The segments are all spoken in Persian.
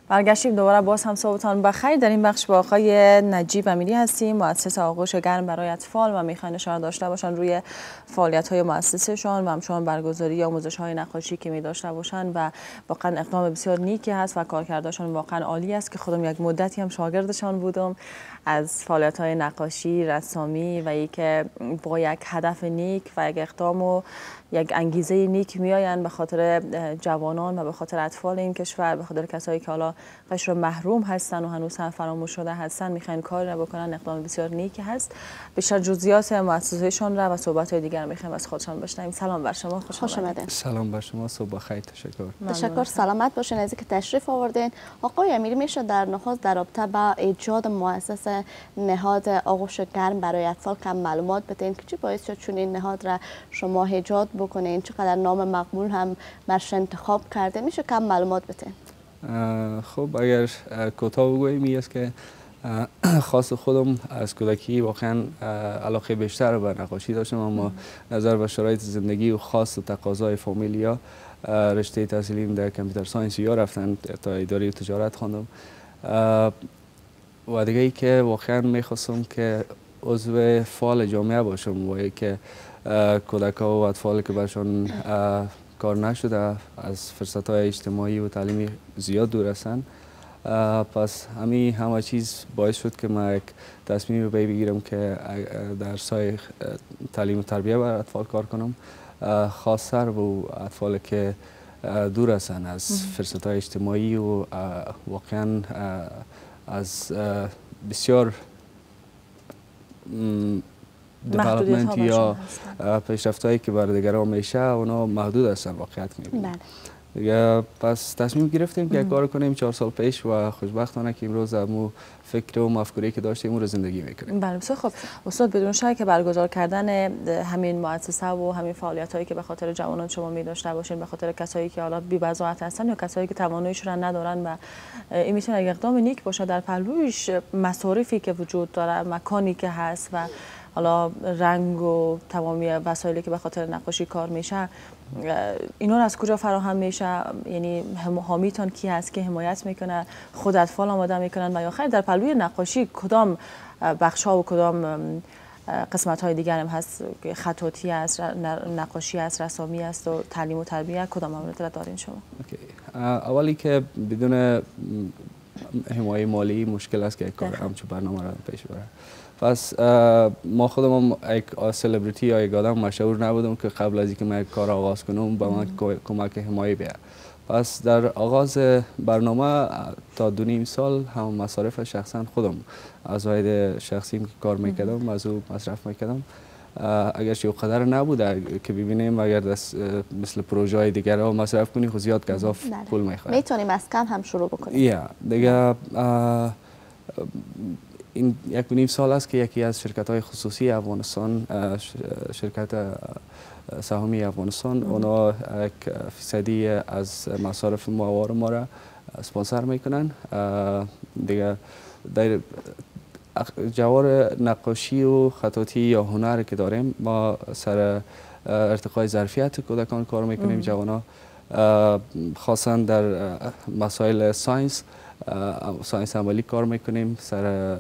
برگشتیم دوباره باز هم صبحتان بخیر. در این بخش با آقای نجیب امیری هستیم، موسس آغوش گرم برای اطفال و میخواین اشاره داشته باشن روی فعالیت‌های مؤسسشان و همچنان برگزاری آموزش‌های نقاشی که می داشته باشن و واقعا اقدام بسیار نیکی هست و کارکردشان واقعا عالی است که خودم یک مدتی هم شاگردشان بودم از فعالیت‌های نقاشی، رسامی و اینکه با یک هدف نیک و یک اقدام و یک انگیزه نیک میآیند به خاطر جوانان و به خاطر اطفال این کشور، به خاطر کسایی که حالا قشر محروم هستن و هنوز هم فراموش شده هستن، میخواین کاری را بکنن. اقدام بسیار نیکی هست. بیشتر جزئیات مؤسسه‌شان را و صحبت‌های دیگر میخوایم از خودشان بشنویم. سلام بر شما، خوش آمدید. سلام بر شما، صبح بخیر. تشکر، سلامت باشین از اینکه تشریف آوردین. آقای امیری، میشه در نخست در رابطه با ایجاد مؤسسه نهاد آغوش گرم برای اطفال کم معلومات بدین که چی باعث شد چون این نهاد را شما ایجاد بکنین، چقدر نام مقبول هم برش انتخاب کرده؟ میشه کم معلومات بدین؟ خب اگر کوتاه بگوییم این است که خاص خودم از کودکی واقعا علاقه بیشتر به نقاشی داشتم، اما نظر به شرایط زندگی و خاص و تقاضای فامیلیا رشته تحصیلیم در کامپیوتر ساینس یا رفتن تا اداره تجارت خواندم و دیگه ای که واقعا میخواستم که عضو فعال جامعه باشم و که کودک‌ها و اطفال که برشان کار نشده از فرصت‌های اجتماعی و تعلیمی زیاد دور هستند. پس همه چیز باعث شد که من یک تصمیم بگیرم که در سایه تعلیم و تربیت برای اطفال کار کنم، خاص‌تر به اطفال که دور هستند از فرصت‌های اجتماعی و واقعا از بسیار دیولپمنت یا پیشرفت‌هایی که برای دیگران میشه اونا محدود هستن واقعیت میبینیم. دیگه پس تصمیم گرفتیم که کار کنیم 4 سال پیش و خوشبختانه که امروز همون فکر و مفکوری که داشتیم اون رو زندگی میکنیم. بله بسیار خوب. استاد، بدون شک که برگزار کردن همین مؤسسه و همین فعالیت‌هایی که به خاطر جوانان شما می داشته باشین، به خاطر کسایی که حالا بی بضاعت هستن یا کسایی که تواناییش را ندارن و این میتونه یک اقدام نیک باشه در پهلویش مصارفی که وجود داره، مکانی که هست و حالا رنگ و تمامی وسایلی که به خاطر نقاشی کار میشه، اینا از کجا فراهم میشه؟ یعنی حامیتان کی هست که حمایت میکنه؟ خود اطفال آماده میکنن و یا خیر در پهلوی نقاشی کدام بخش ها و کدام قسمت های دیگر هم هست؟ خطاطی است، نقاشی است، رسامی است و تعلیم و تربیت، کدام مورد را دارین شما؟ اولی که بدون حمایت مالی مشکل است که کار همچون برنامه را پیش بره. پس ما خودم یک سلبریتی یا یک آدم مشهور نبودم که قبل از اینکه من یک کار آغاز کنم به من کمک حمایت بیاد. پس در آغاز برنامه تا 2.5 سال هم مصارف شخصا خودم از واحد شخصیم که کار میکردم از او مصرف میکردم. اگرچه قدر نبوده که ببینیم اگر مثل پروژه های دیگر ها مصرف کنی خود زیاد گزاف پول میخواد. میتونیم از کم هم شروع بکنیم. یا دیگه این 1.5 سال است که یکی از شرکت های خصوصی افغانستان، شرکت سهامی افغانستان، اونا 1% از مصارف ماهواره ما را اسپانسر میکنن. دیگه در جوار نقاشی و خطاطی یا هنر که داریم ما سر ارتقای ظرفیت کودکان کار میکنیم. جوانا خاصا در مسائل ساینس عملی کار میکنیم، سر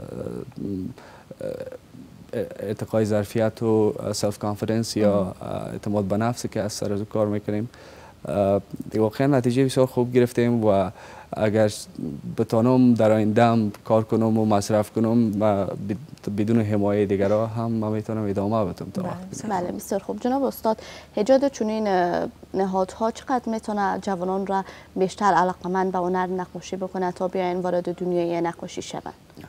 ارتقای ظرفیت و سلف کانفیدنس یا اعتماد به نفس که از سر کار میکنیم. واقعا نتیجه بسیار خوب گرفتیم و اگر بتانم در آینده کار کنم و مصرف کنم و بدون حمایت دیگرها هم من میتونم ادامه بدم تا وقت. بله بسیار خوب. جناب استاد، ایجاد چنین نهادها چقدر میتونه جوانان را بیشتر علاقمند به هنر نقاشی بکنه تا بیاین وارد دنیای نقاشی شوند؟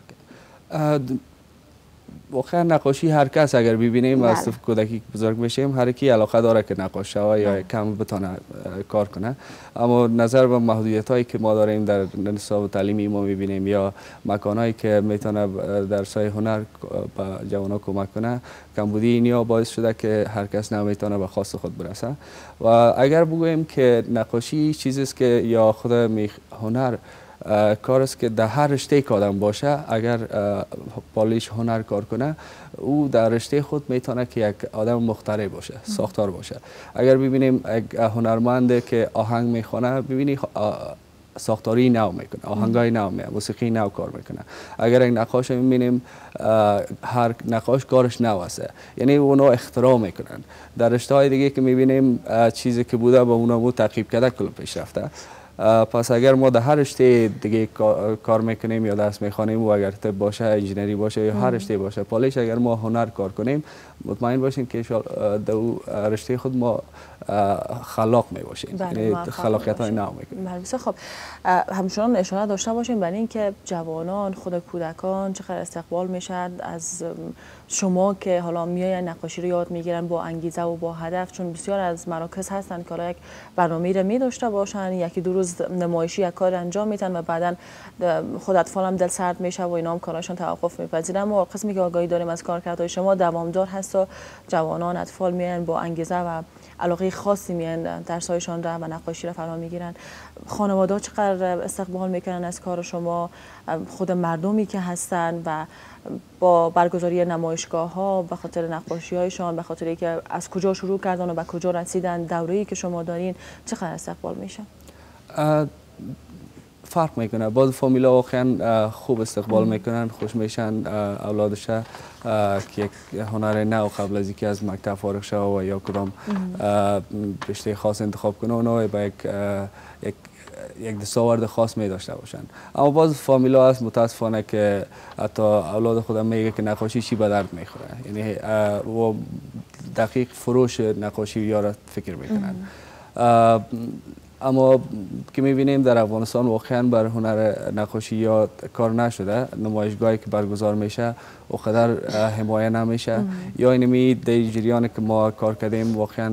واقعا نقاشی هر کس اگر ببینیم از کودکی بزرگ بشیم هر کی علاقه داره که نقاش شوه یا کم بتونه کار کنه، اما نظر به محدودیت هایی که ما داریم در نصاب تعلیمی ما میبینیم یا مکان هایی که میتونه در سایه هنر به جوانان کمک کنه، کمبودی اینیا باعث شده که هر کس نمیتونه به خواست خود برسه. و اگر بگوییم که نقاشی چیزی است که یا خود هنر کار است که در هر رشته که آدم باشه، اگر پالیش هنر کار کنه او در رشته خود میتونه که یک آدم مخترع باشه، ساختار باشه. اگر ببینیم یک هنرمند که آهنگ میخونه، ببینی ساختاری نو میکنه، آهنگای نو میکنه، موسیقی نو کار میکنه. اگر یک نقاش میبینیم هر نقاش کارش نو است، یعنی اونا اختراع میکنن. در رشته‌های دیگه که میبینیم چیزی که بوده با اونا تعقیب کرده کل پیش رفته. پس اگر ما در هر رشته دیگه کار میکنیم یا درس میخوانیم و اگر طب باشه، انجینری باشه یا هر رشته باشه، پالیش، اگر ما هنر کار کنیم مطمئن باشیم که در رشته خود ما خلاق می باشیم، یعنی خلاقیت های نو میکنیم. بله خب، همچنان اشاره داشته باشیم برای اینکه جوانان، خود کودکان چقدر استقبال میشد از شما که حالا میاین نقاشی رو یاد میگیرن با انگیزه و با هدف، چون بسیار از مراکز هستن که حالا یک برنامه رو می داشته باشن، یکی دو روز نمایشی یک کار انجام میدن و بعدا خود اطفال هم دل سرد میشه و اینا هم کاراشون توقف میپذیرن. اما قسمی که آگاهی داریم از کارکردهای شما دوامدار هست و جوانان، اطفال میاین با انگیزه و علاقه خاصی میان درسایشان را و نقاشی را فرا میگیرن. خانواده چقدر استقبال میکنن از کار شما، خود مردمی که هستن و با برگزاری نمایشگاه ها به خاطر نقاشی هایشان، به خاطر اینکه از کجا شروع کردن و به کجا رسیدن، دوره‌ای که شما دارین چقدر استقبال میشه؟ فرق میکنه. بعض فامیلا واقعا خوب استقبال میکنن، خوش میشن اولادش که یک هنر نو قبل از اینکه از مکتب فارغ شوه و یا کدام رشته خاص انتخاب کنه اونا به یک دستاورد خاص می داشته باشن. اما باز فامیلا هست متاسفانه که حتی اولاد خودم میگه که نقاشی چی به درد میخوره، یعنی و دقیق فروش نقاشی یارا فکر میکنن. اما که میبینیم در افغانستان واقعا بر هنر نقاشی یا کار نشده، نمایشگاهی که برگزار میشه و قدر حمایه نمیشه، یا اینمی در جریان که ما کار کردیم واقعا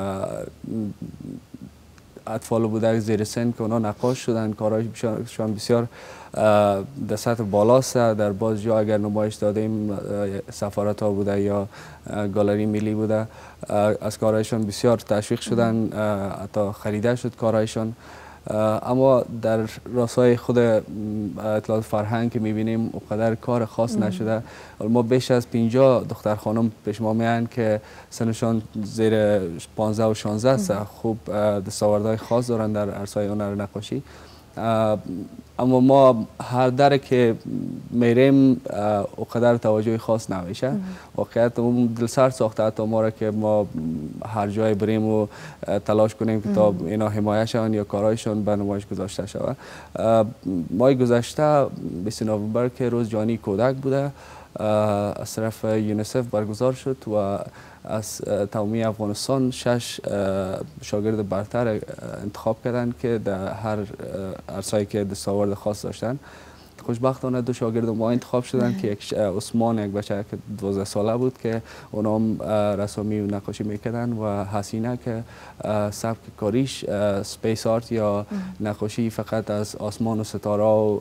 اطفال بوده زیر سن که اونا نقاش شدن، کارهایشان بسیار در سطح بالاست. در باز جا اگر نمایش دادیم، سفارت ها بوده یا گالری ملی بوده، از کارهایشان بسیار تشویق شدن، حتی خریده شد کارهایشان. اما در راستای خود اطلاعات فرهنگ که میبینیم اونقدر کار خاص نشده. ما بیش از 50 دختر خانم پیش ما میان که سنشان زیر 15 و 16 است، خوب دستاوردهای خاص دارن در عرصه هنر نقاشی. اما ما هر در که میریم اونقدر توجه خاص نمیشه. واقعیت اون دلسرد ساخته حتی ما را که ما هر جای بریم و تلاش کنیم که تا اینا حمایه شون یا کارهایشان به نمایش گذاشته شود. ماه گذشته 20 نوامبر که روز جهانی کودک بوده، از طرف یونیسف برگزار شد و از تمامی افغانستان 6 شاگرد برتر انتخاب کردند که در هر عرصه‌ای که دستاورد خاص داشتن. خوشبختانه 2 شاگرد ما انتخاب شدن که یک عثمان، یک بچه که 12 ساله بود که اونام رسامی و نقاشی میکردن، و حسینه که سبک کاریش سپیس آرت یا نقاشی فقط از آسمان و ستاره و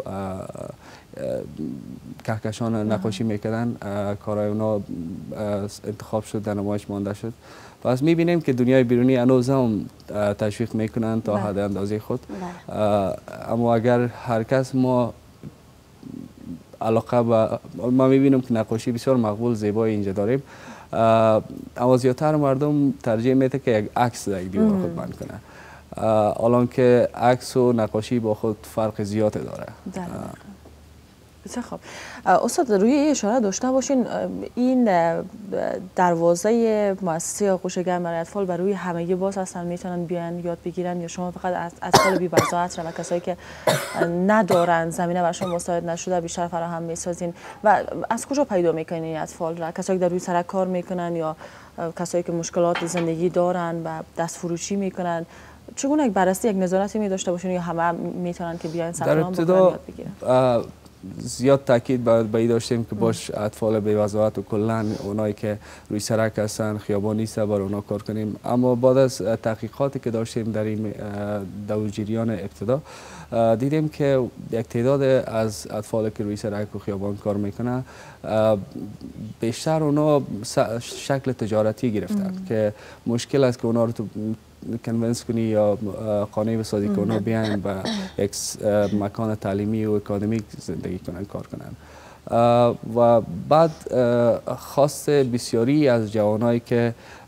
کهکشان نقاشی میکردن. کارهای اونا انتخاب شد، در نمایش مانده شد. پس میبینیم که دنیای بیرونی هنوز هم تشویق میکنن تا حد اندازه خود. اما اگر هر کس ما علاقه به ما میبینیم که نقاشی بسیار مقبول زیبای اینجا داریم، اما زیادتر مردم ترجیح میده که یک عکس در یک دیوار خود بند کنه، الان که عکس و نقاشی با خود فرق زیاده داره. بسیار خب استاد، روی اشاره داشته باشین این دروازه مؤسسه آغوش گرم برای اطفال بر روی همگی باز هستن، میتونن بیان یاد بگیرن، یا شما فقط از اطفال بی بضاعت و کسایی که ندارن زمینه برشون مساعد نشده بیشتر فراهم میسازین؟ و از کجا پیدا میکنین این اطفال را؟ کسایی که در روی سرک کار میکنن یا کسایی که مشکلات زندگی دارن و دست فروشی میکنن؟ چگونه یک بررسی، یک نظارتی می داشته باشین یا همه میتونن که بیان ثبت نام بکنن یاد بگیرن؟ زیاد تاکید به این داشتیم که باش اطفال بی‌وضاحت و کلا اونایی که روی سرک هستن، خیابان نیست، بر اونا کار کنیم. اما بعد از تحقیقاتی که داشتیم در این جریان ابتدا دیدیم که یک تعداد از اطفال که روی سرک و خیابان کار میکنه بیشتر اونا شکل تجارتی گرفتن که مشکل است که اونا رو تو کنونس کنی یا قانع بسازی که اونا بیان به یک مکان تعلیمی و اکادمیک زندگی کنن، کار کنن. و بعد خواست بسیاری از جوانایی که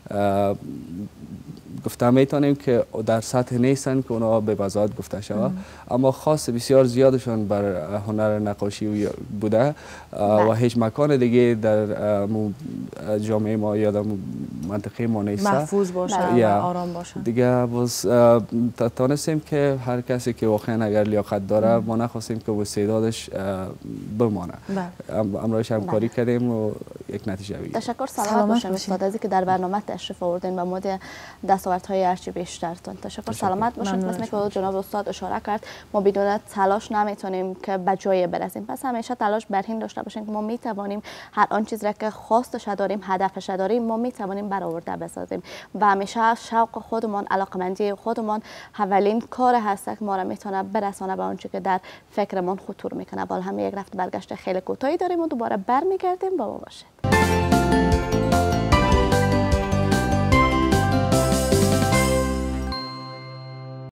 گفته میتونیم که در سطح نیستن که اونا به وضاحت گفته شود، اما خاص بسیار زیادشون بر هنر نقاشی بوده و هیچ مکان دیگه در جامعه ما یا در منطقه ما نیست محفوظ باشه و آرام باشه. دیگه باز تانستیم که هر کسی که واقعا اگر لیاقت داره ما نخواستیم که استعدادش بمانه. امروز همکاری کردیم و یک نتیجه بگیریم. تشکر. سلامت باشین استاد از اینکه در برنامه تشریف آوردین و مورد دستاوردهای هرچی بیشترتون. تشکر. سلامت باشین. مثل که جناب استاد اشاره کرد ما بدون تلاش نمیتونیم که به جای برسیم، پس همیشه تلاش بر این داشته باشیم که ما میتوانیم هر آن چیز را که خواستش داریم، هدفش داریم، ما میتوانیم برآورده بسازیم و همیشه شوق خودمان، علاقمندی خودمان اولین کار هست که ما را میتونه برسانه به آنچه که در فکرمان خطور میکنه. بالا هم یک رفت برگشت خیلی کوتاهی داریم و دوباره برمیگردیم. با ما باشید.